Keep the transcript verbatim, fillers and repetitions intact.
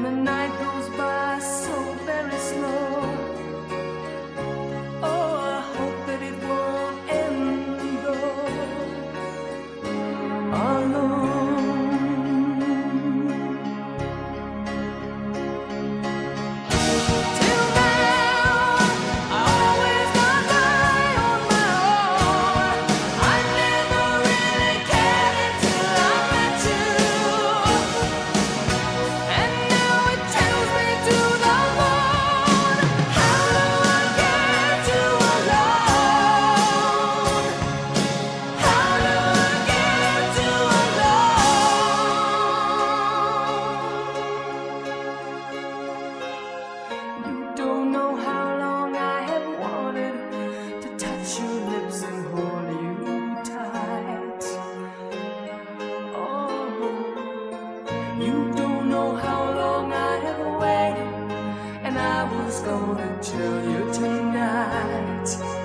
and the night goes by so very slow. Oh, I hope that it won't end though alone. Till now, I always got by on my own. I never really cared until I met you. And now it tells me to the bone. How do I get to alone? How do I get to alone? You don't know how long I have wanted to touch your lips and hold you tight. Oh, you don't know how long I have waited, and I was gonna tell you tonight.